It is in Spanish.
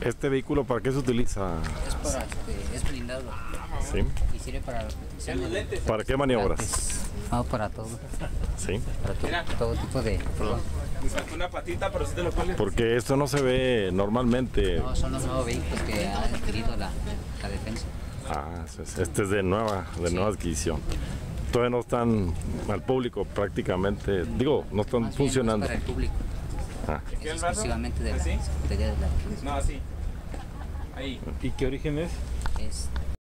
¿Este vehículo para qué se utiliza? Es para, es blindado. Sí. Y sirve para ¿Para qué maniobras? No, para todo. Sí. Para todo tipo de... Me faltó una patita, pero sí te lo pones. Porque esto no se ve normalmente. No, son los nuevos vehículos que ha adquirido la defensa. Ah, este es de nueva adquisición. Todavía no están al público prácticamente, digo, no están Más bien, funcionando. para el público. Ah. Es exclusivamente de la ¿Así? Secretaría de la Defensa. No, así. Ahí. ¿Y qué origen es? Es